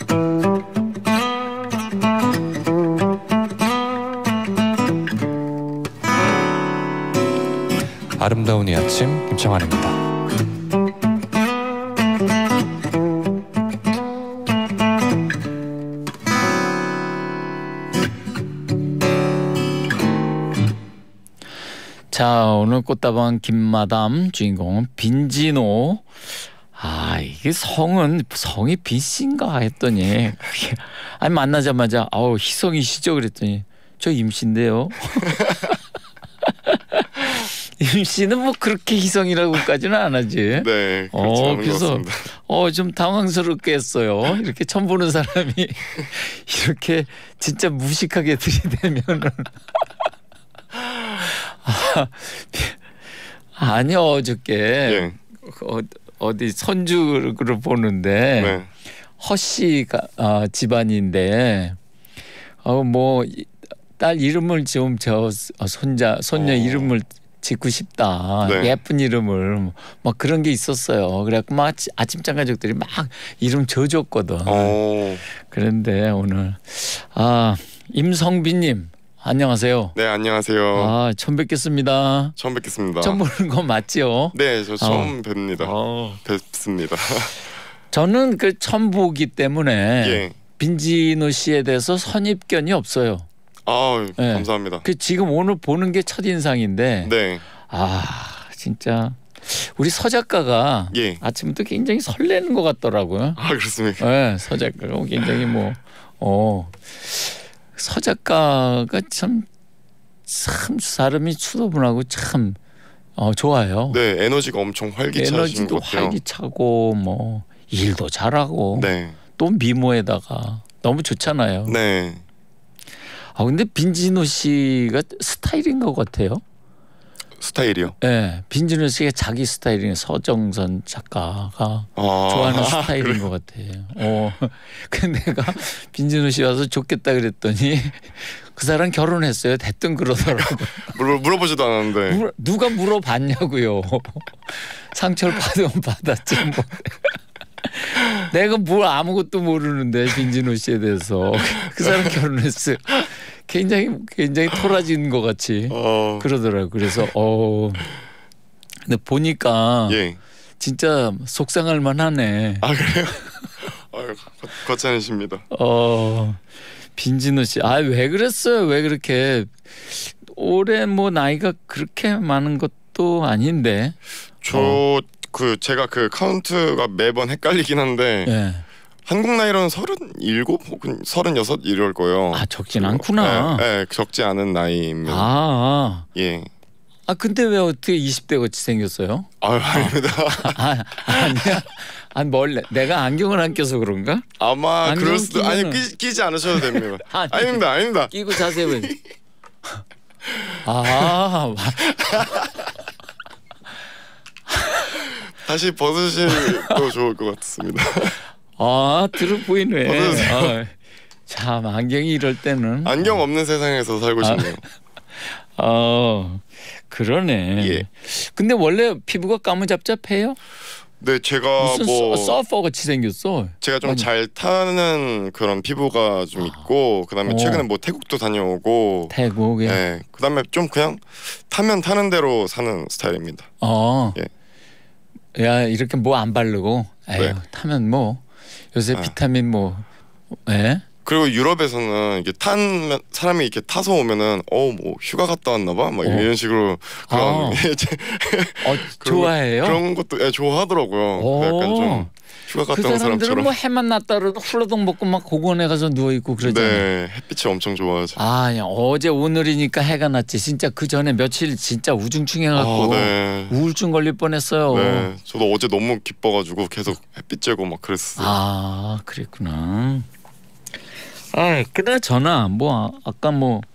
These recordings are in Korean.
아름다운 이 아침 김창완입니다. 자, 오늘 꽃다방 김마담 주인공은 빈진호. 이게 성이 빈씨인가 했더니 아니 만나자마자 희성이시죠 그랬더니 저 임씨인데요. 임씨는 뭐 그렇게 희성이라고까지는 안 하지. 네, 그렇지 않은 그래서 것 같습니다. 좀 당황스럽게 했어요. 이렇게 처음 보는 사람이 이렇게 진짜 무식하게 들이대면은 아니요, 어저께 예. 어디 선주를 보는데 네. 허씨가 집안인데 뭐 딸 이름을 좀 손녀 이름을 짓고 싶다. 네. 예쁜 이름을 막 그런 게 있었어요. 그래갖고 막 아침장 가족들이 막 이름 줘줬거든. 그런데 오늘 임성빈님 안녕하세요. 네, 안녕하세요. 처음 뵙겠습니다. 처음 뵙겠습니다. 처음 보는 거 맞지요? 네, 저 처음 뵙니다. 뵙습니다. 저는 그 처음 보기 때문에 예. 빈진호 씨에 대해서 선입견이 없어요. 네. 감사합니다. 지금 오늘 보는 게 첫인상인데 네. 진짜 우리 서 작가가 예. 아침부터 굉장히 설레는 것 같더라고요. 그렇습니까? 네, 서 작가가 굉장히 서 작가가 참 사람이 추도분하고 참 좋아요. 네, 에너지가 엄청 활기차신 에너지도 것 같아요. 활기차고 뭐 일도 잘하고 네. 또 미모에다가 너무 좋잖아요. 네. 근데 빈진호 씨가 스타일인 것 같아요. 스타일이요? 네, 빈진호 씨가 자기 스타일인 서정선 작가가 좋아하는 스타일인 것 같아요. 근데 내가 빈진호 씨 와서 좋겠다 그랬더니 그 사람 결혼했어요. 대뜸 그러더라고. 물어보지도 않았는데. 누가 물어봤냐고요. 상처를 받으면 받았지 뭐. 내가 뭘 아무것도 모르는데 빈진호 씨에 대해서 그 사람 결혼했어요. 굉장히 토라진 것 같이 그러더라고요. 그래서 근데 보니까 예. 진짜 속상할 만하네. 그래요? 거창하십니다. 빈진호 씨, 왜 그랬어요? 왜 그렇게 올해 뭐 나이가 그렇게 많은 것도 아닌데. 제가 그 카운트가 매번 헷갈리긴 한데 예. 한국 나이로는 37 혹은 36 이럴 거예요. 적진 않구나. 네, 적지 않은 나이입니다. 예. 근데 왜 어떻게 20대 같이 생겼어요? 아닙니다. 아니야. 내가 안경을 안 껴서 그런가? 아마 그럴 수도. 끼지 않으셔도 됩니다. 아닙니다. 끼고 자세히 보니. 다시 벗으셔도 좋을 것 같습니다. 들어 보이네. 참 안경이 이럴 때는 안경 없는 세상에서 살고 싶네요. 그러네. 예. 근데 원래 피부가 까무잡잡해요? 네, 제가 무슨 서퍼 같이 생겼어. 제가 좀 잘 타는 그런 피부가 좀 있고, 그다음에 최근에 뭐 태국도 다녀오고. 태국에. 네, 그다음에 좀 그냥 타면 타는 대로 사는 스타일입니다. 예. 야, 이렇게 뭐 안 바르고 타면 뭐 요새 비타민 예? 그리고 유럽에서는 이게 사람이 이렇게 타서 오면은 뭐 휴가 갔다 왔나 봐, 막 이런 식으로 그런 좋아해요? 그런 것도 좋아하더라고요. 약간 좀 휴가 갔다 온 사람들은 사람처럼. 뭐 해만 났다 그래도 훌러덩 먹고 막 공원에 가서 누워 있고 그러잖아요. 네, 햇빛이 엄청 좋아하죠. 어제 오늘이니까 해가 났지. 진짜 그 전에 며칠 진짜 우중충해갖고 네. 우울증 걸릴 뻔했어요. 네, 저도 어제 너무 기뻐가지고 계속 햇빛 쬐고 막 그랬어요. 그랬구나. 그나저나 아까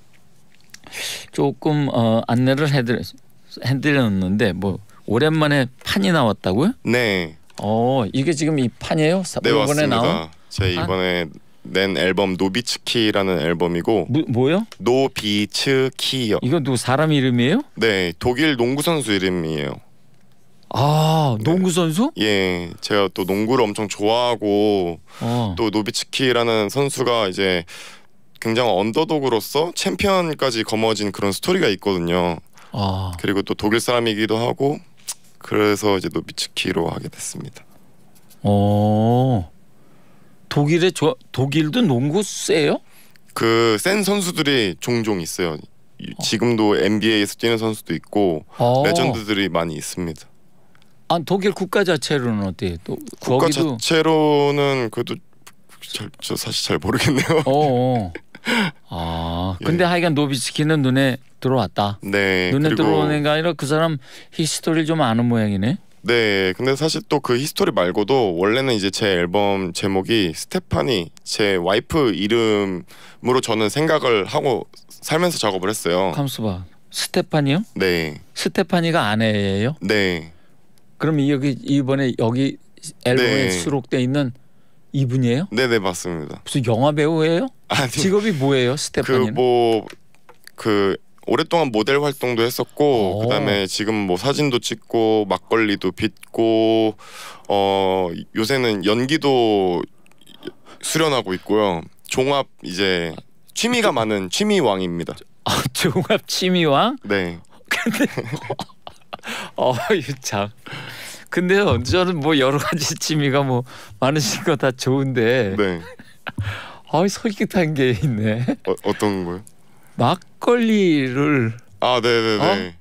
조금 안내를 해드렸는데 오랜만에 판이 나왔다고요? 네. 이게 지금 이 판이에요? 네, 이번에 맞습니다. 나온? 제 이번에 낸 앨범 노비츠키라는 앨범이고. 뭐요? 노비츠키요. 이거 누구 사람 이름이에요? 네, 독일 농구 선수 이름이에요. 아, 농구 선수? 예, 제가 또 농구를 엄청 좋아하고 또 노비츠키라는 선수가 이제 굉장히 언더독으로서 챔피언까지 거머쥔 그런 스토리가 있거든요. 그리고 또 독일 사람이기도 하고 그래서 이제 노비츠키로 하게 됐습니다. 독일도 농구 세요? 그 센 선수들이 종종 있어요. 지금도 NBA에서 뛰는 선수도 있고 레전드들이 많이 있습니다. 아, 독일 국가 자체로는 어때요? 또 국가 거기도... 자체로는 그래도 저 사실 잘 모르겠네요. 근데 하여간 노비츠키는 눈에 들어왔다. 네. 눈에 그리고 들어오는 게 아니라 그 사람 히스토리를 좀 아는 모양이네. 네. 근데 사실 또 그 히스토리 말고도 원래는 이제 제 앨범 제목이 스테파니, 제 와이프 이름으로 저는 생각을 하고 살면서 작업을 했어요. 감수 봐. 스테파니요? 네. 스테파니가 아내예요? 네. 그럼 이번에 여기 앨범에 수록돼 있는 이분이에요? 네네 맞습니다. 무슨 영화 배우예요? 아니, 직업이 뭐예요, 스테파니는? 그 오랫동안 모델 활동도 했었고 그다음에 지금 뭐 사진도 찍고 막걸리도 빚고 요새는 연기도 수련하고 있고요. 종합 이제 취미가 많은 취미왕입니다. 종합 취미왕? 네. 근데 참. 근데요, 저는 뭐 여러 가지 취미가 뭐 많으신 거 다 좋은데. 네. 솔깃한 게 있네. 어떤 거요? 막걸리를. 네네네.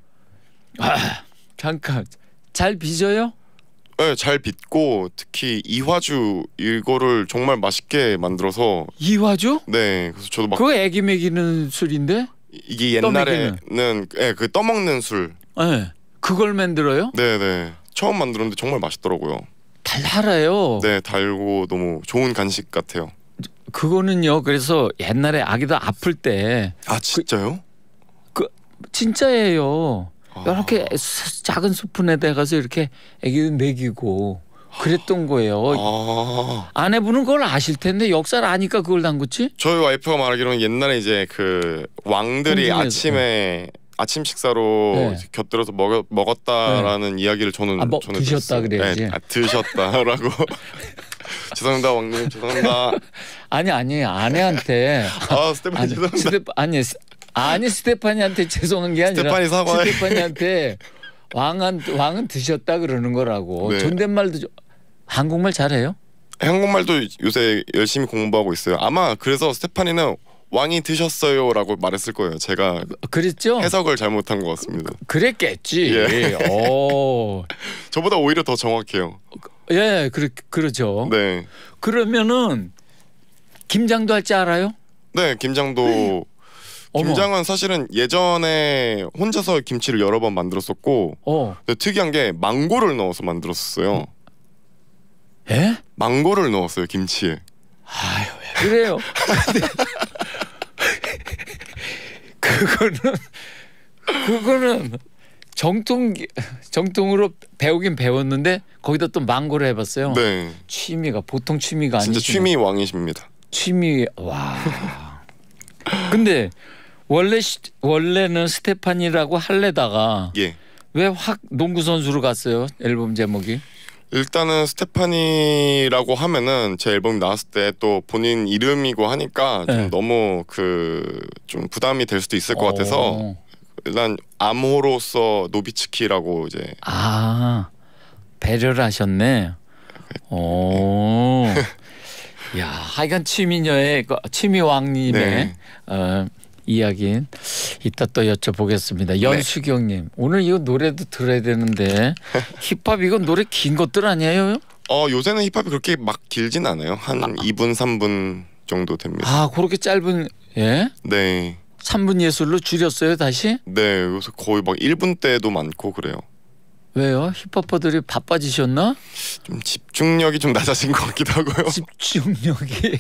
잠깐. 잘 빚어요? 네, 잘 빚고 특히 이화주 이거를 정말 맛있게 만들어서. 이화주? 네, 그래서 저도 막. 그거 애기 먹이는 술인데? 이게 옛날에는 그 떠먹는 술. 네, 그걸 만들어요? 네네. 처음 만들었는데 정말 맛있더라고요. 달달해요. 네, 달고 너무 좋은 간식 같아요. 그거는요. 그래서 옛날에 아기도 아플 때. 진짜요? 진짜예요. 이렇게 작은 스푼에 대가서 이렇게 아기도 먹이고 그랬던 거예요. 아내분은 그걸 아실 텐데 역사를 아니까 그걸 담궜지? 저희 와이프가 말하기로는 옛날에 이제 그 왕들이 아침에 아침 식사로 곁들여서 먹었다라는 이야기를 저는 드셨다 그래야지. 네, 드셨다라고. 죄송합니다 왕님, 죄송합니다. 아니 아내한테. 스테파니 죄송합니다. 아니 스테파니한테 죄송한 게 아니라 스테파니 사과해. 스테파니한테 왕은 드셨다 그러는 거라고. 네. 존댓말도 한국말 잘해요? 한국말도 요새 열심히 공부하고 있어요. 아마 그래서 스테파니는 왕이 드셨어요라고 말했을 거예요. 제가 그랬죠? 해석을 잘못한 것 같습니다. 그랬겠지. 예. 저보다 오히려 더 정확해요. 예, 그렇죠. 네. 그러면은 김장도 할 줄 알아요? 네, 김장도. 김장은 사실은 예전에 혼자서 김치를 여러 번 만들었었고 근데 특이한 게 망고를 넣어서 만들었어요. 예? 망고를 넣었어요 김치에. 왜 그래요? 그거는 정통으로 배우긴 배웠는데 거기다 또 망고를 해봤어요. 네. 취미가 보통 취미가 아니시네. 진짜 취미 왕이십니다. 와. 근데 원래는 스테파니라고 할래다가 왜 확 농구 선수로 갔어요? 앨범 제목이? 일단은 스테파니라고 하면은 제 앨범이 나왔을 때 또 본인 이름이고 하니까 좀 너무 좀 부담이 될 수도 있을 것 같아서 일단 암호로서 노비츠키라고 이제. 배려를 하셨네. 야, 하여간 취미 왕님의 이야기 이따 또 여쭤보겠습니다. 연수경님, 오늘 이거 노래도 들어야 되는데 힙합 이거 노래 긴 것들 아니에요? 요새는 힙합이 그렇게 막 길진 않아요. 한 2분 3분 정도 됩니다. 그렇게 짧은. 네. 3분 예술로 줄였어요 다시? 네, 요새 거의 막 1분 때도 많고 그래요. 왜요? 힙합퍼들이 바빠지셨나? 좀 집중력이 좀 낮아진 것 같기도 하고요. 집중력이.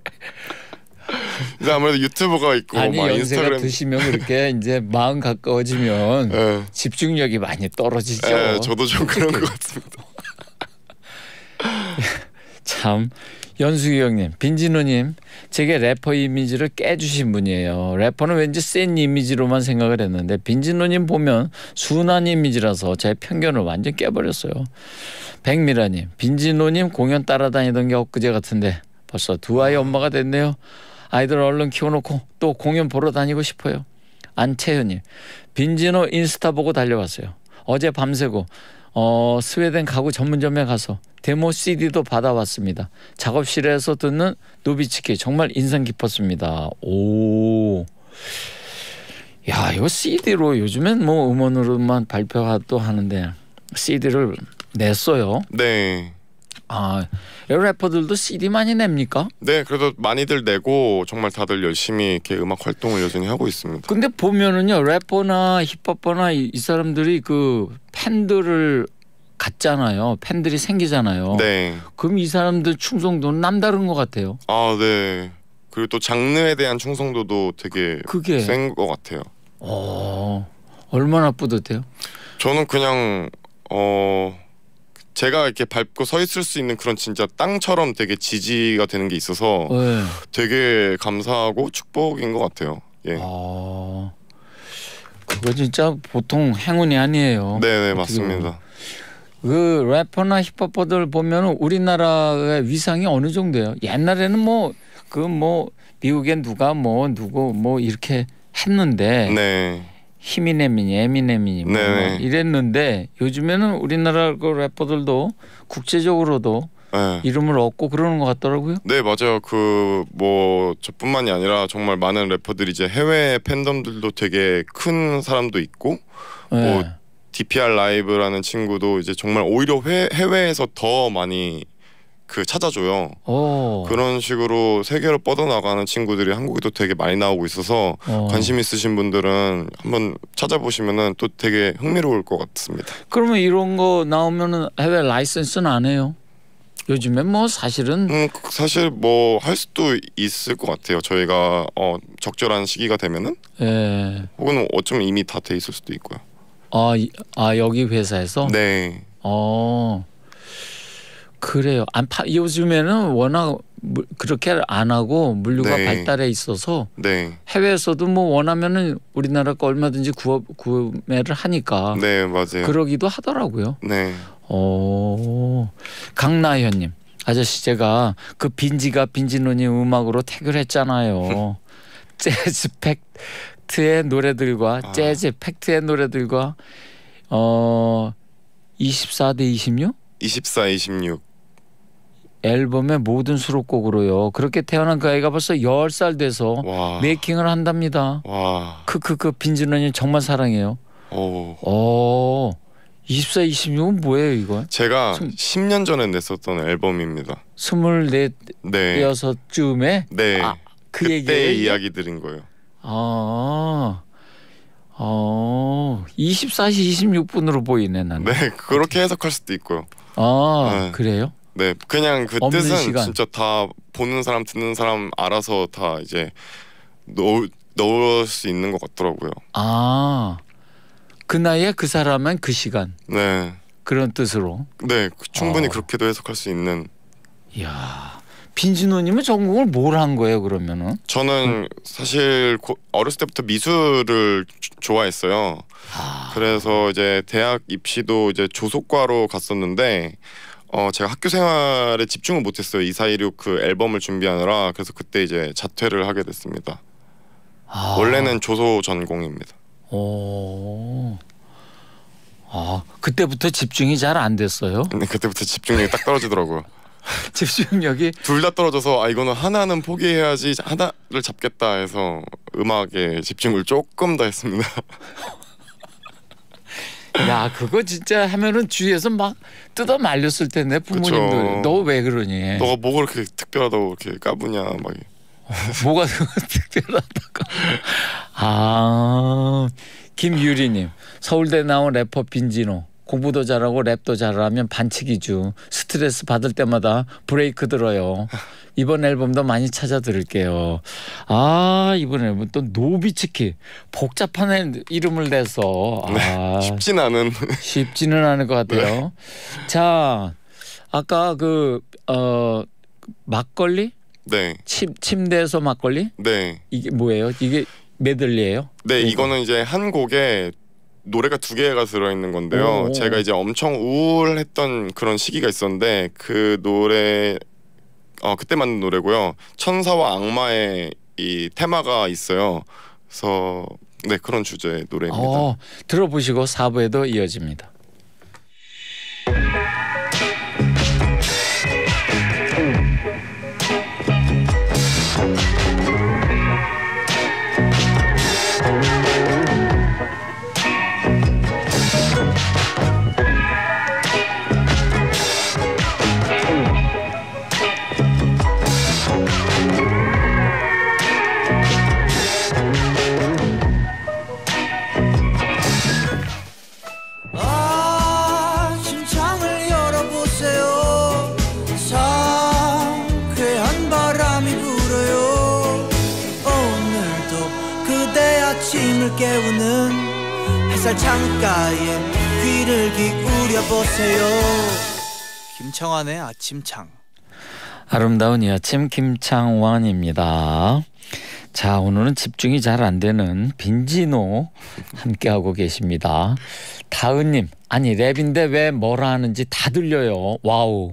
이제 아무래도 유튜브가 있고 막 연세가 인스타그램 드시면 그렇게 이제 마음 가까워지면 집중력이 많이 떨어지죠. 저도 좀 그런 것 같습니다. 참 연수기 형님, 빈진호님, 제게 래퍼 이미지를 깨주신 분이에요. 래퍼는 왠지 센 이미지로만 생각을 했는데 빈진호님 보면 순한 이미지라서 제 편견을 완전 깨버렸어요. 백미라님, 빈진호님 공연 따라다니던 게 엊그제 같은데 벌써 두 아이 엄마가 됐네요. 아이들 얼른 키워놓고 또 공연 보러 다니고 싶어요. 안채현님, 빈진호 인스타 보고 달려왔어요. 어제 밤새고 스웨덴 가구 전문점에 가서 데모 CD도 받아왔습니다. 작업실에서 듣는 노비츠키 정말 인상 깊었습니다. 오, 야 이거 CD로 요즘엔 뭐 음원으로만 발표도 하는데 CD를 냈어요. 네. 아, 래퍼들도 CD 많이 냅니까? 네, 그래도 많이들 내고 정말 다들 열심히 이렇게 음악 활동을 여전히 하고 있습니다. 근데 보면은요, 래퍼나 힙합퍼나 이 사람들이 그 팬들을 갖잖아요. 팬들이 생기잖아요. 네. 그럼 이 사람들 충성도는 남다른 것 같아요. 아, 네. 그리고 또 장르에 대한 충성도도 되게 그게 센 것 같아요. 얼마나 뿌듯해요? 저는 그냥 제가 이렇게 밟고 서 있을 수 있는 그런 진짜 땅처럼 되게 지지가 되는 게 있어서 네. 되게 감사하고 축복인 것 같아요. 예. 그거 진짜 보통 행운이 아니에요. 네네 맞습니다. 그 래퍼나 힙합퍼들 보면은 우리나라의 위상이 어느 정도예요? 옛날에는 뭐 미국엔 누가 누구 이렇게 했는데. 네. 히미넴이니 에미넴이니 뭐 이랬는데 요즘에는 우리나라 그 래퍼들도 국제적으로도 네. 이름을 얻고 그러는 것 같더라고요. 네 맞아요. 그 뭐 저뿐만이 아니라 정말 많은 래퍼들이 이제 해외 팬덤들도 되게 큰 사람도 있고 네. 뭐 DPR 라이브라는 친구도 이제 정말 오히려 해외에서 더 많이 그 찾아줘요. 그런 식으로 세계로 뻗어나가는 친구들이 한국에도 되게 많이 나오고 있어서 관심 있으신 분들은 한번 찾아보시면은 또 되게 흥미로울 것 같습니다. 그러면 이런 거 나오면은 해외 라이센스는 안 해요? 요즘엔 뭐 사실은 사실 뭐 할 수도 있을 것 같아요. 저희가 적절한 시기가 되면은 혹은 어쩌면 이미 다 돼 있을 수도 있고요. 여기 회사에서? 네. 그래요. 요즘에는 워낙 그렇게 안 하고 물류가 발달해 있어서 해외에서도 뭐 원하면은 우리나라 거 얼마든지 구매를 하니까 네 맞아요. 그러기도 하더라고요. 네. 강나현님, 아저씨 제가 그 빈진호님 음악으로 태그를 했잖아요. 재즈 팩트의 노래들과 재즈 팩트의 노래들과 24대 26? 24, 26 앨범의 모든 수록곡으로요. 그렇게 태어난 그 아이가 벌써 10살 돼서 메이킹을 한답니다. 크크크 빈진호님 정말 사랑해요. 24, 26은 뭐예요 이거? 제가 10년 전에 냈었던 앨범입니다. 24, 네. 6쯤에? 네. 그 그때의 이야기 드린 거예요. 24시 26분으로 보이네 나는. 네, 그렇게 해석할 수도 있고요. 네. 그래요? 네, 그냥 그 뜻은 시간. 진짜 다 보는 사람 듣는 사람 알아서 다 이제 넣을 수 있는 것 같더라고요. 그 나이에 그 사람은 그 시간. 네. 그런 뜻으로. 네, 충분히 그렇게도 해석할 수 있는. 이야, 빈진호님은 전공을 뭘 한 거예요 그러면은? 저는 사실 어렸을 때부터 미술을 좋아했어요. 그래서 이제 대학 입시도 이제 조속과로 갔었는데 제가 학교 생활에 집중을 못했어요. 2416 그 앨범을 준비하느라. 그래서 그때 이제 자퇴를 하게 됐습니다. 원래는 조소 전공입니다. 그때부터 집중이 잘 안 됐어요? 네, 그때부터 집중력이 딱 떨어지더라고요. 집중력이 둘 다 떨어져서 이거는 하나는 포기해야지 하나를 잡겠다 해서 음악에 집중을 조금 더 했습니다. 야, 그거 진짜 하면은 주위에서 막 뜯어 말렸을 텐데 부모님들. 너 왜 그러니? 너가 뭐가 그렇게 특별하다고 그렇게 까부냐 막. 뭐가 특별하다고? 김유리님, 서울대 나온 래퍼 빈진호. 공부도 잘하고 랩도 잘하면 반칙이죠. 스트레스 받을 때마다 브레이크 들어요. 이번 앨범도 많이 찾아 들을게요. 이번 앨범 또 노비츠키. 복잡한 이름을 내서 쉽지는 않을 것 같아요. 자, 아까 막걸리? 네. 침대에서 막걸리? 네. 이게 뭐예요? 이게 메들리예요? 네, 이거는 이제 한 곡에 노래가 2개가 들어있는 건데요. 제가 이제 엄청 우울했던 그런 시기가 있었는데 그 노래 그때 만든 노래고요. 천사와 악마의 이 테마가 있어요. 그래서 네, 그런 주제의 노래입니다. 들어보시고 4부에도 이어집니다. 심창을 열어보세요. 상쾌한 바람이 불어요. 오늘도 그대 아침을 깨우는 햇살 창가에 귀를 기울여보세요. 김창완의 아침창. 아름다운 이 아침 김창완입니다. 자, 오늘은 집중이 잘 안 되는 빈지노 함께하고 계십니다. 다은님, 아니 랩인데 왜 뭐라 하는지 다 들려요. 와우.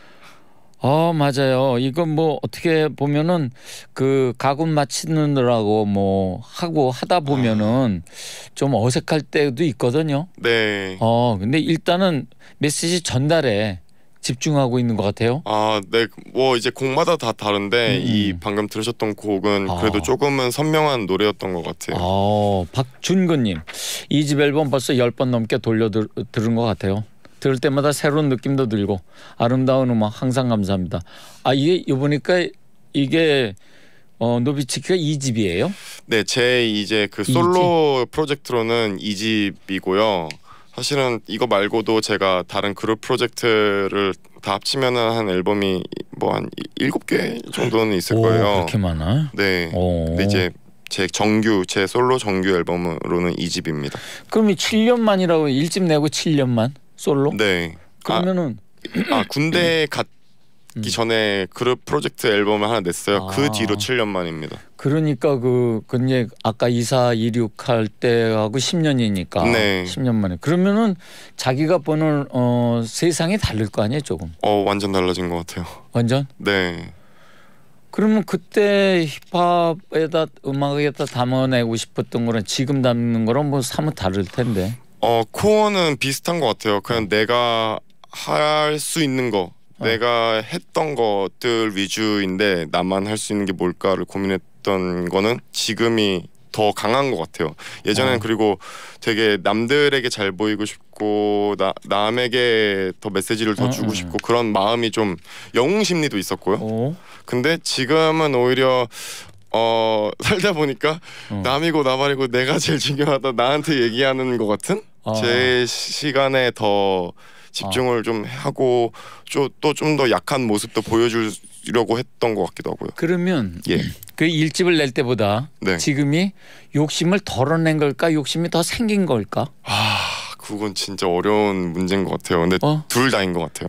맞아요. 이건 뭐 어떻게 보면은 그 가군 맞추느라고 뭐 하고 하다 보면은 좀 어색할 때도 있거든요. 네. 근데 일단은 메시지 전달에 집중하고 있는 것 같아요. 네. 뭐 이제 곡마다 다 다른데 이 방금 들으셨던 곡은 그래도 조금은 선명한 노래였던 것 같아요. 박준근님, 이 집 앨범 벌써 10번 넘게 돌려 들은 것 같아요. 들을 때마다 새로운 느낌도 들고 아름다운 음악 항상 감사합니다. 이게 보니까 이게 노비츠키가 2집이에요? 네, 제 이제 그 솔로 프로젝트로는 2집이고요. 사실은 이거 말고도 제가 다른 그룹 프로젝트를 다 합치면은 한 앨범이 뭐 한 7개 정도는 있을 거예요. 그렇게 많아? 네. 근데 이제 제 솔로 정규 앨범으로는 2집입니다. 그럼 7년 만이라고 1집 내고 7년 만 솔로? 네. 그러면은 군대 갔기 전에 그룹 프로젝트 앨범을 하나 냈어요. 그 뒤로 7년 만입니다. 그러니까 근데 아까 2426 할 때하고 10년이니까 네. 10년 만에. 그러면은 자기가 보는 세상이 다를 거 아니에요, 조금. 완전 달라진 것 같아요. 완전? 네. 그러면 그때 힙합에다 음악에다 담아내고 싶었던 거랑 지금 담는 거랑 뭐 사뭇 다를 텐데. 코어는 비슷한 것 같아요. 그냥 내가 할 수 있는 거, 내가 했던 것들 위주인데 나만 할 수 있는 게 뭘까를 고민했던 거는 지금이 더 강한 것 같아요. 예전에는 그리고 되게 남들에게 잘 보이고 싶고 남에게 더 메시지를 더 주고 싶고 그런 마음이 좀 영웅 심리도 있었고요. 근데 지금은 오히려 살다 보니까 남이고 나발이고 내가 제일 중요하다, 나한테 얘기하는 것 같은 제 시간에 더 집중을 좀 하고 또 좀 더 약한 모습도 보여주려고 했던 것 같기도 하고요. 그러면 그 1집을 낼 때보다 지금이 욕심을 덜어낸 걸까, 욕심이 더 생긴 걸까? 그건 진짜 어려운 문제인 것 같아요. 근데 둘 다인 것 같아요.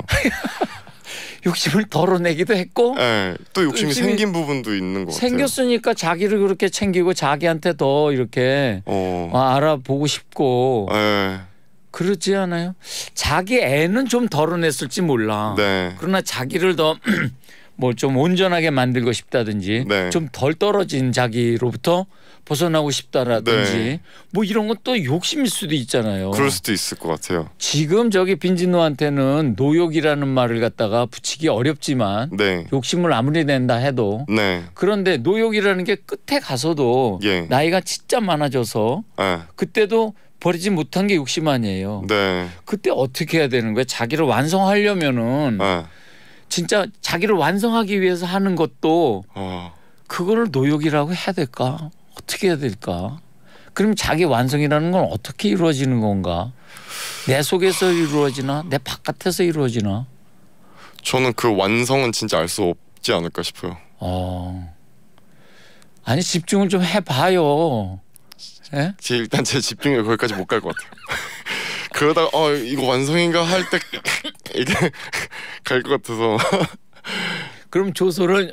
욕심을 덜어내기도 했고, 네, 또 욕심이 생긴 부분도 있는 것 같아요. 생겼으니까 자기를 그렇게 챙기고 자기한테 더 이렇게 알아보고 싶고. 네. 그렇지 않아요? 자기 애는 좀 덜어냈을지 몰라. 네. 그러나 자기를 더 뭐 좀 온전하게 만들고 싶다든지 좀 덜 떨어진 자기로부터 벗어나고 싶다라든지 뭐 이런 것도 욕심일 수도 있잖아요. 그럴 수도 있을 것 같아요. 지금 저기 빈진노한테는 노욕이라는 말을 갖다가 붙이기 어렵지만 욕심을 아무리 낸다 해도 그런데 노욕이라는 게 끝에 가서도 나이가 진짜 많아져서 그때도 버리지 못한 게 욕심 아니에요. 그때 어떻게 해야 되는 거예요? 자기를 완성하려면은 진짜 자기를 완성하기 위해서 하는 것도 그거를 노욕이라고 해야 될까? 어떻게 해야 될까? 그럼 자기 완성이라는 건 어떻게 이루어지는 건가? 내 속에서 이루어지나? 내 바깥에서 이루어지나? 저는 그 완성은 진짜 알 수 없지 않을까 싶어요. 아니 집중을 좀 해봐요. 예? 일단 제 집중이 거기까지 못 갈 것 같아요. 그러다가 이거 완성인가 할 때 이게 갈 것 같아서. 그럼 조소를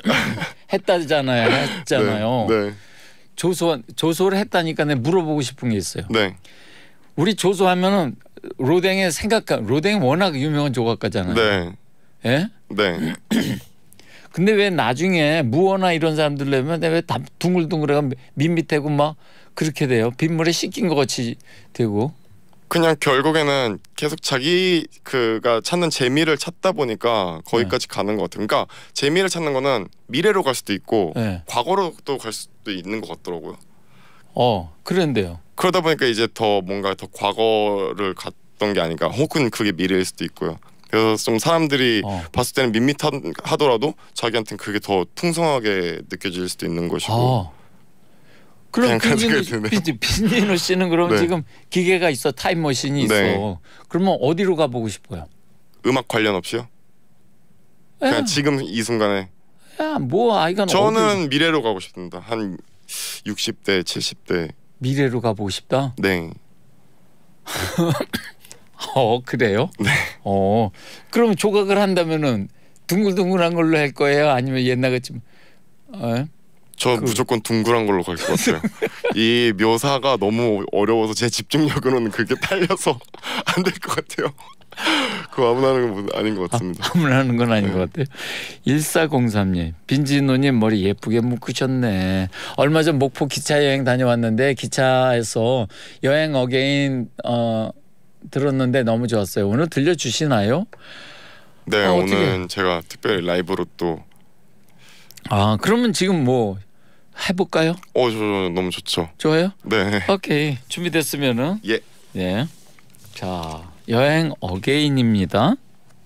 했잖아요. 네. 조소를 했다니까 내가 물어보고 싶은 게 있어요. 네. 우리 조소하면은 로댕이 워낙 유명한 조각가잖아요. 네. 예? 네. 근데 왜 나중에 무어나 이런 사람들 내면 왜 다 둥글둥글해가 밋밋하고 막 그렇게 돼요? 빗물에 씻긴 것 같이 되고. 그냥 결국에는 계속 자기가 찾는 재미를 찾다 보니까 거기까지 가는 것 같아요. 그러니까 재미를 찾는 거는 미래로 갈 수도 있고 과거로도 갈 수도 있는 것 같더라고요. 그런데요. 그러다 보니까 이제 더 뭔가 더 과거를 갔던 게 아닌가. 혹은 그게 미래일 수도 있고요. 그래서 좀 사람들이 봤을 때는 밋밋하더라도 자기한테는 그게 더 풍성하게 느껴질 수도 있는 것이고. 그럼 빈진우 씨는 그럼 지금 기계가 있어, 타임머신이 있어. 그러면 어디로 가보고 싶어요? 음악 관련 없이요? 그냥 지금 이 순간에. 아이가 저는 미래로 가고 싶습니다. 한 60대, 70대. 미래로 가보고 싶다? 네. 그래요? 네. 그럼 조각을 한다면은 둥글둥글한 걸로 할 거예요? 아니면 옛날같이? 저 무조건 둥글한 걸로 갈 것 같아요. 이 묘사가 너무 어려워서 제 집중력으로는 그게 딸려서 안 될 것 같아요. 그거 아무나 하는 건 아닌 것 같습니다. 아무나 하는 건 아닌 것 같아요. 1403님, 빈진호님 머리 예쁘게 묶으셨네. 얼마 전 목포 기차 여행 다녀왔는데 기차에서 여행 어게인 들었는데 너무 좋았어요. 오늘 들려주시나요? 네, 오늘 제가 특별히 라이브로 또. 그러면 지금 뭐 해볼까요? 저 너무 좋죠. 좋아요? 네. 오케이, 준비됐으면은. 예. 네. 자, 여행 어게인입니다.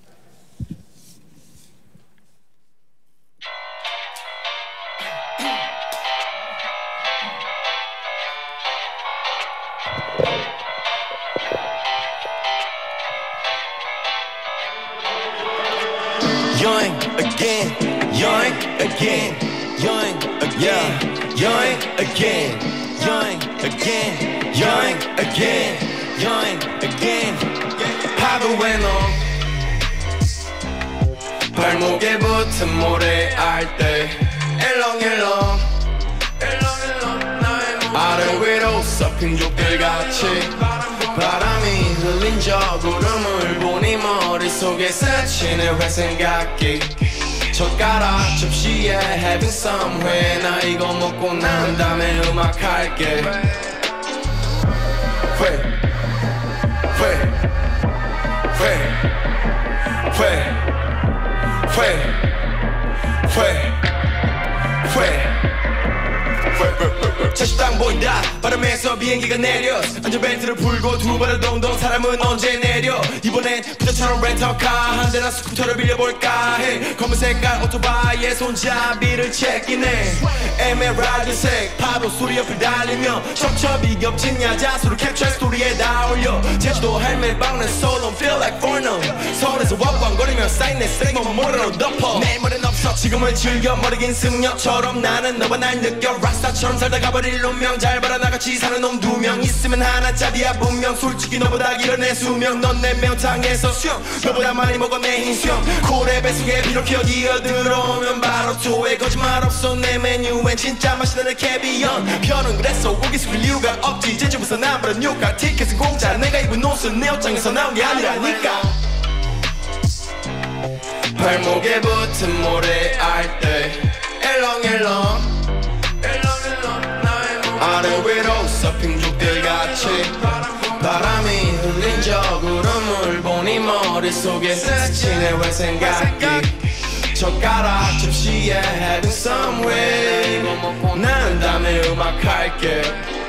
여행 again, 여행 again, 여행 again, 여행 again, 여행 again, 여행 again, 여행 again. 파도에 너 발목에 붙은 모래알 때 일렁일렁 아래 위로 썩힌 족들같이 바람이 흘린 저 구름을 보니 머릿속에 스치는 회생각기 젓가락 접시에 having some 회 나 이거 먹고 난 다음에 음악할게 자식당 보인다 바람에서 비행기가 내려 안전벨트를 풀고 두 발을 동동 사람은 언제 내려 이번엔 부자처럼 렌터카 한 대나 스쿠터를 빌려볼까 해 검은 색깔 오토바이에 손잡이를 채끼네 에메랄드색 파도 소리 옆을 달리며 첩첩이 겹친 야자수를 캡처 스토리에 다 올려 제주도 헬멧 박는 so don't feel like foreigner 서울에서 왕왕거리며 쌓인 내 쓰레기만 모래로 덮어 내 머리는 없어 지금을 즐겨 머리 긴 승려처럼 나는 너와 날 느껴 락스타처럼 살다가 버릴 운명 잘 봐라 나같이 사는 놈 두 명 있으면 하나짜리야 분명 솔직히 너보다 길어 내 수명 넌 내 명탕에서 수영 너보다 많이 먹어 내 흰수염 고래 뱃속에 비록 기어 들어오면 바로 토해 거짓말 없어 내 메뉴엔 진짜 맛있는 캐비언 편은 그랬어 고기 숙일 이유가 없지 제주부터 남부로 뉴가 티켓은 공짜 내가 입은 옷은 내 옷장에서 나온 게 아니라니까 발목에 붙은 모래알 때 일렁일렁 아래 위로 서핑 족들같이 바람이 흘린 저 구름을 보니 머릿속에 스치네 회생각기 젓가락 접시에 having some way 이거 먹고 난 다음에 음악할게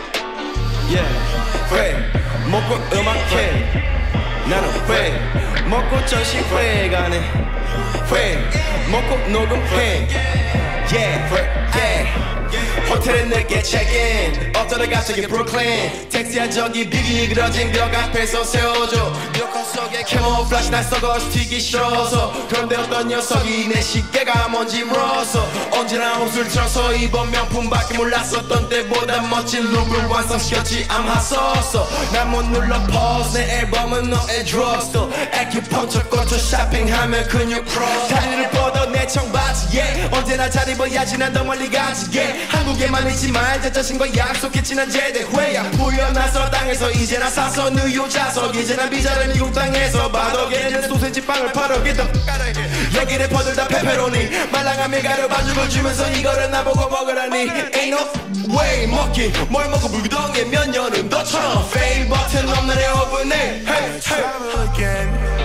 회 먹고 음악해 나는 회 먹고 전시회 가네 회 먹고 녹음해 호텔 호텔에 늦게 체크인 어쩌다 갑자기 브루클린 택시한 적이 비기 그러진 벽 앞에서 세워줘 벽화 속에 캐모플라시 날 썩어 튀기 싫어서 그런데 어떤 녀석이 내 시계가 뭔지 물어서 언제나 옷을 틀어서 이번 명품밖에 몰랐었던 때보다 멋진 룩을 완성시켰지 I'm 핫소서 난 못 눌러 pause 내 앨범은 너의 drugstore 아큐펑처 꽂혀 쇼핑하면 근육 프로 다리를 뻗어 내 청바지에 언제나 잘 입어야지 난 더 멀리 가지 한국에만 있지 말자 자신과 약속했지 난 제대회야 부여나서 땅에서 이제 나 사서 뉴욕 좌석 이제 난 비자를 미국 땅에서 바덕에는 소세지 빵을 팔어 여기 래퍼들 다 페페로니 말랑한 밀가루 반죽을 주면서 이거를 나보고 먹으라니 Ain't no way 먹기 뭘 먹고 불구덩이에 몇 년은 너처럼 fail 버튼 없는 내 오븐에 Hey travel again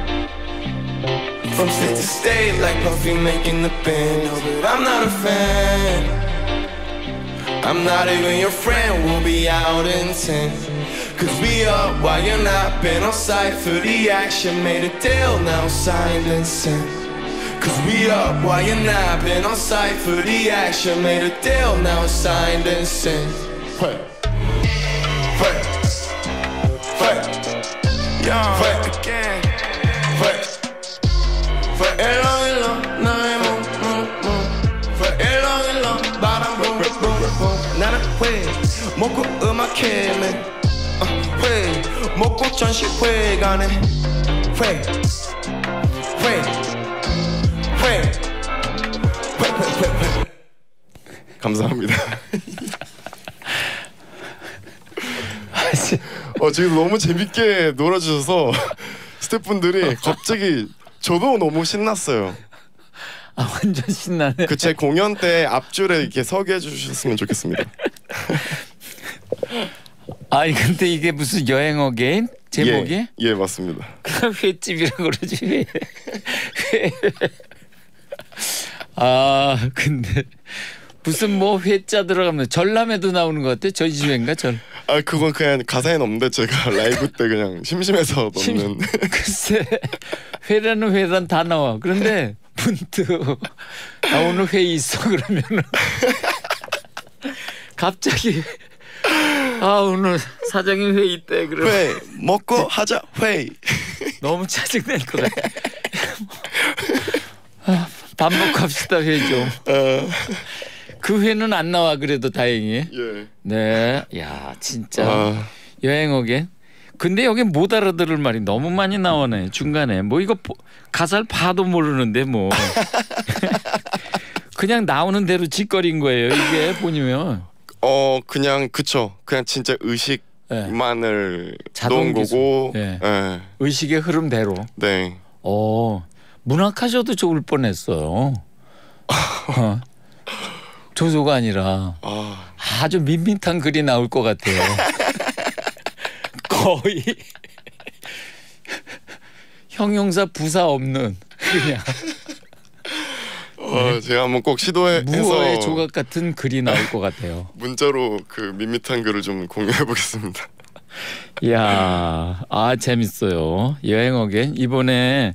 From state to state like Puffy making the band No but I'm not a fan I'm not even your friend, we'll be out in 10 Cause we up while you're not been on site for the action Made a deal, now signed and sent Cause we up while you're not been on site for the action Made a deal, now signed and sent Wait, wait, wait, wait again Wait, wait, 일렁일렁 나의 Wait, 일렁일렁 바람 나는 회 먹고 음악회는 회 먹고 전시회관에 회 감사합니다. 지금 너무 재밌게 놀아주셔서 스태프분들이 갑자기 저도 너무 신났어요. 아 완전 신나네. 그 제 공연 때 앞줄에 이렇게 서게 해주셨으면 좋겠습니다. 아니 근데 이게 무슨 여행어 게임 제목이? 예 맞습니다. 그냥 횟집이라고 그러지 회. 아 근데 무슨 뭐 회자 들어가면 전람회도 나오는 것 같아. 전시회인가 전. 아 그건 그냥 가사에는 없는데 제가 라이브 때 그냥 심심해서 넣는. 글쎄 회라는 회란 다 나와. 그런데 문득 나 오늘 회의 있어 그러면은 갑자기 아 오늘 사장님 회의 때 그러면 회 먹고 하자 회. 너무 짜증날 것 같아. 밥 먹고 합시다 회 좀. 그 회는 안 나와 그래도 다행히. 예. 네, 야 진짜 여행어겐. 근데 여기 못 알아들을 말이 너무 많이 나오네 중간에. 뭐 이거 가사를 봐도 모르는데 뭐 그냥 나오는 대로 짓거린 거예요 이게 보면. 그냥 그쵸. 그냥 진짜 의식만을 자동 넣은 거고. 네. 네. 의식의 흐름대로. 네. 문학하셔도 좋을 뻔했어요. 조조가 아니라 아주 밋밋한 글이 나올 것 같아요. 거의 형용사 부사 없는 그냥 제가 한번 꼭 시도해서 무어의 조각 같은 글이 나올 것 같아요. 문자로 그 밋밋한 글을 좀 공유해 보겠습니다. 이야, 재밌어요. 여행어겐 이번에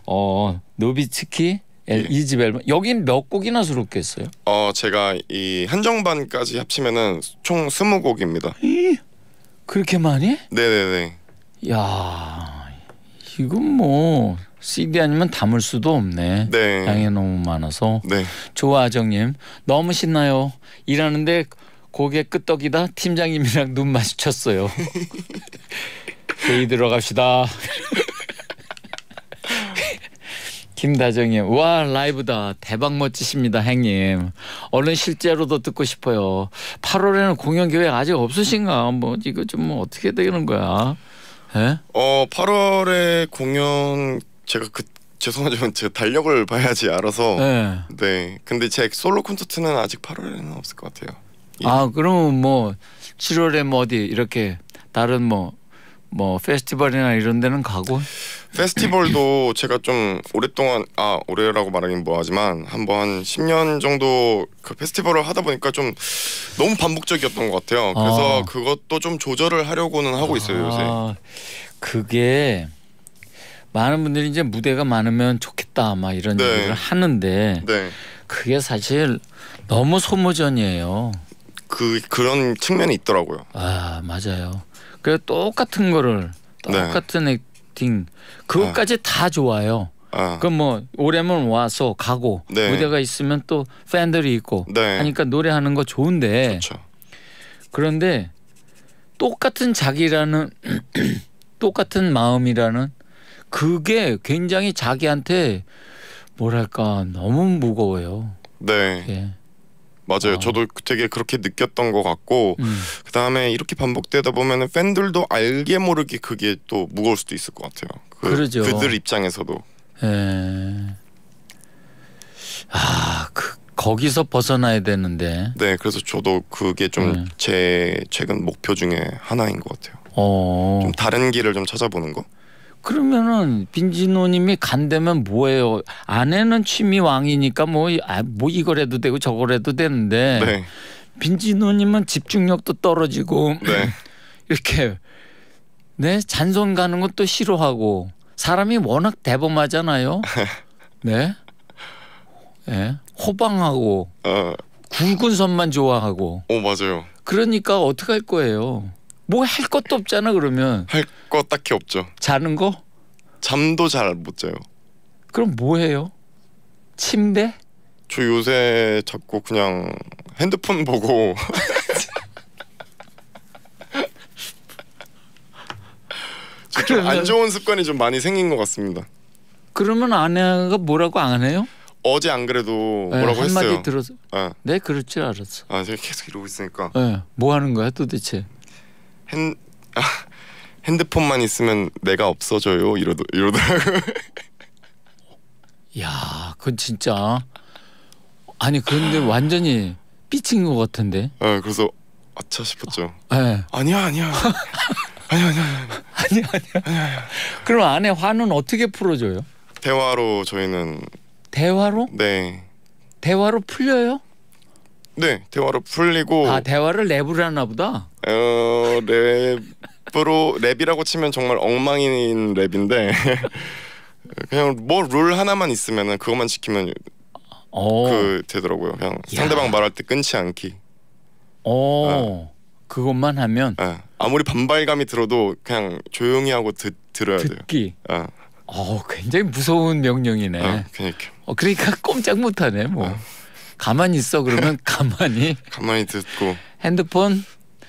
노비츠키 이집 앨범 여긴 몇 곡이나 수록했어요? 제가 이 한정반까지 합치면은 총 20곡입니다. 그렇게 많이? 네네네. 야, 이건 뭐 CD 아니면 담을 수도 없네. 네. 양이 너무 많아서. 네. 조아정님 너무 신나요. 일하는데 고개 끄떡이다 팀장님이랑 눈 마주쳤어요. 회의 들어갑시다. 김다정님 와 라이브다 대박 멋지십니다 행님. 얼른 실제로도 듣고 싶어요. 8월에는 공연 계획 아직 없으신가? 뭐 이거 좀 뭐 어떻게 되는 거야? 예? 8월에 공연 제가 죄송하지만 제가 달력을 봐야지 알아서. 네. 근데 제 솔로 콘서트는 아직 8월에는 없을 것 같아요. 그러면 뭐 7월에 뭐 어디 이렇게 다른 뭐 페스티벌이나 이런 데는 가고? 페스티벌도 제가 좀 오랫동안 올해라고 말하긴 뭐하지만 한번 10년 정도 그 페스티벌을 하다 보니까 좀 너무 반복적이었던 것 같아요. 그래서 그것도 좀 조절을 하려고는 하고 있어요 요새. 그게 많은 분들이 이제 무대가 많으면 좋겠다 막 이런 얘기를 하는데 그게 사실 너무 소모전이에요. 그런 측면이 있더라고요. 아 맞아요. 그 똑같은 거를 똑같은 액팅 그것까지 다 좋아요. 그럼 뭐 오래면 와서 가고 무대가 있으면 또 팬들이 있고 하니까 노래하는 거 좋은데 좋죠. 그런데 똑같은 자기라는 똑같은 마음이라는 그게 굉장히 자기한테 뭐랄까 너무 무거워요. 네. 예. 맞아요. 저도 되게 그렇게 느꼈던 것 같고 그다음에 이렇게 반복되다 보면은 팬들도 알게 모르게 그게 또 무거울 수도 있을 것 같아요. 그러죠. 그들 입장에서도. 예. 거기서 벗어나야 되는데. 네, 그래서 저도 그게 좀 제 최근 목표 중에 하나인 것 같아요. 좀 다른 길을 좀 찾아보는 거. 그러면은 빈지노님이 간다면 뭐예요? 아내는 취미 왕이니까 뭐 이걸 해도 되고 저걸 해도 되는데 빈지노님은 집중력도 떨어지고 이렇게 잔손 가는 것도 싫어하고 사람이 워낙 대범하잖아요. 네, 호방하고 굵은 선만 좋아하고. 맞아요. 그러니까 어떻게 할 거예요? 뭐 할 것도 없잖아. 그러면 할 거 딱히 없죠. 자는 거? 잠도 잘 못 자요. 그럼 뭐 해요? 침대? 저 요새 자꾸 그냥 핸드폰 보고 좀 안 좋은 습관이 좀 많이 생긴 것 같습니다. 그러면 아내가 뭐라고 안 해요? 어제 안 그래도 뭐라고 했어요. 한마디 들어서. 네, 그럴 줄 알았어. 제가 계속 이러고 있으니까. 뭐 하는 거야 도대체? 핸드폰만 있으면 내가 없어져요 이러더라고요. 야, 그건 진짜 아니 그런데 완전히 삐친 것 같은데. 그래서 아차 싶었죠. 아니야. 그럼 아내 화는 어떻게 풀어줘요? 대화로 저희는. 대화로? 네. 대화로 풀려요? 네, 대화로 풀리고. 대화를 랩으로 하나 보다. 랩이라고 치면 정말 엉망인 랩인데 그냥 뭐 룰 하나만 있으면은 그것만 지키면 되더라고요. 그냥 상대방 말할 때 끊지 않기. 그것만 하면. 아무리 반발감이 들어도 그냥 조용히 하고 들어야 돼요. 듣기. 굉장히 무서운 명령이네. 그러니까 꼼짝 못하네. 뭐 가만히 있어 그러면 가만히 듣고 핸드폰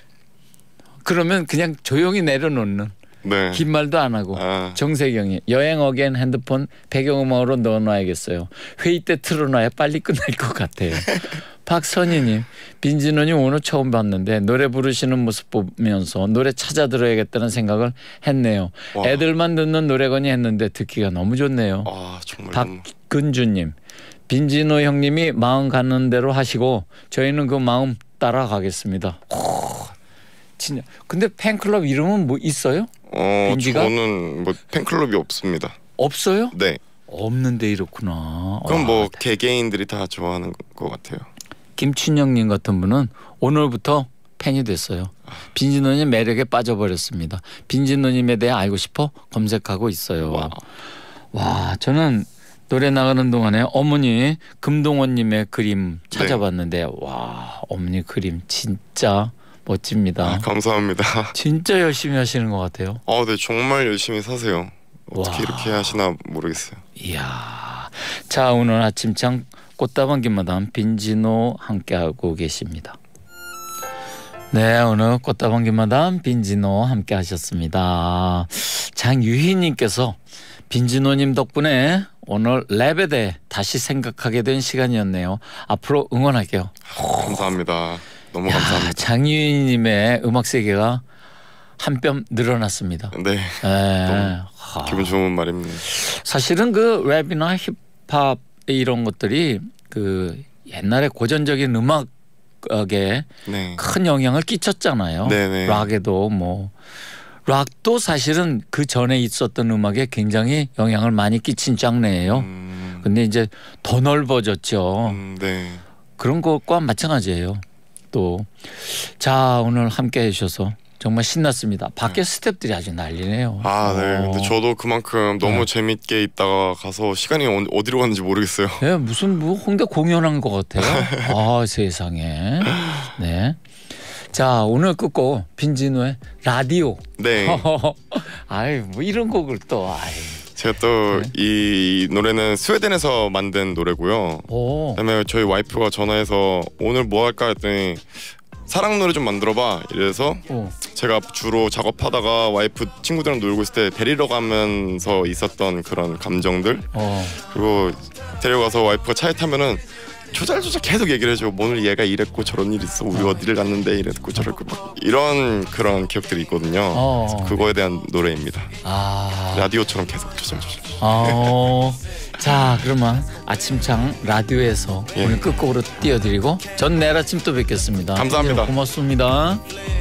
그러면 그냥 조용히 내려놓는. 긴 말도 안 하고. 정세경이 여행 어겐 핸드폰 배경음악으로 넣어놔야겠어요. 회의 때 틀어놔야 빨리 끝날 것 같아요. 박선희님, 빈지노님 오늘 처음 봤는데 노래 부르시는 모습 보면서 노래 찾아 들어야겠다는 생각을 했네요. 애들만 듣는 노래거니 했는데 듣기가 너무 좋네요. 정말. 박근주님, 빈지노 형님이 마음 가는 대로 하시고 저희는 그 마음 따라가겠습니다. 진짜. 근데 팬클럽 이름은 뭐 있어요? 빈지가? 저는 뭐 팬클럽이 없습니다. 없어요? 네. 없는데 이렇구나. 그럼 뭐 개개인들이 다 좋아하는 것 같아요. 김춘영님 같은 분은 오늘부터 팬이 됐어요. 빈지노님 매력에 빠져버렸습니다. 빈지노님에 대해 알고 싶어 검색하고 있어요. 와, 저는 노래 나가는 동안에 어머니 금동원님의 그림 찾아봤는데 와, 어머니 그림 진짜 멋집니다. 감사합니다. 진짜 열심히 하시는 것 같아요. 네, 정말 열심히 사세요. 어떻게 이렇게 하시나 모르겠어요. 이야, 자 오늘 아침장 꽃다방 김마담 빈지노 함께하고 계십니다. 네, 오늘 꽃다방 김마담 빈지노 함께하셨습니다. 장유희님께서 빈지노님 덕분에 오늘 랩에 대해 다시 생각하게 된 시간이었네요. 앞으로 응원할게요. 감사합니다. 너무 감사합니다. 장유희님의 음악 세계가 한 뼘 늘어났습니다. 네. 너무 기분 좋은 말입니다. 사실은 그 랩이나 힙합 이런 것들이 그 옛날에 고전적인 음악에 큰 영향을 끼쳤잖아요. 네네. 락에도 뭐 락도 사실은 그 전에 있었던 음악에 굉장히 영향을 많이 끼친 장르예요. 근데 이제 더 넓어졌죠. 네. 그런 것과 마찬가지예요. 또 자 오늘 함께 해주셔서 정말 신났습니다. 밖에 스태프들이 아주 난리네요. 네. 근데 저도 그만큼 너무 재밌게 있다가 가서 시간이 어디로 갔는지 모르겠어요. 네, 무슨 뭐 홍대 공연한 것 같아요. 세상에. 네. 자, 오늘 끝곡 빈진우의 라디오. 네. 아유, 뭐 이런 곡을 또. 아유. 제가 또 이 노래는 스웨덴에서 만든 노래고요. 그다음에 저희 와이프가 전화해서 오늘 뭐 할까 했더니 사랑 노래 좀 만들어봐 이래서 제가 주로 작업하다가 와이프 친구들이랑 놀고 있을 때 데리러 가면서 있었던 그런 감정들 그리고 데려가서 와이프가 차에 타면은 조잘조잘 계속 얘기를 해줘. 오늘 얘가 이랬고 저런 일이 있어. 우리 어디를 갔는데 이랬고 저랬고 막 이런 그런 기억들이 있거든요. 그거에 대한 노래입니다. 라디오처럼 계속 조잘조잘. 자, 그러면 아침창 라디오에서 오늘 끝곡으로 띄워드리고 전 내일 아침 또 뵙겠습니다. 감사합니다. 고맙습니다.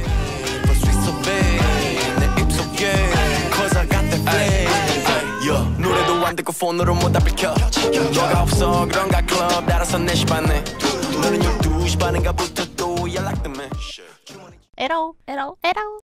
노래도 안 듣고 폰으로 못 답을 켜 너가 없어 그런가 클럽 따라서 4시 반에 너는 12시 반인가부터 또 연락 때문에 에러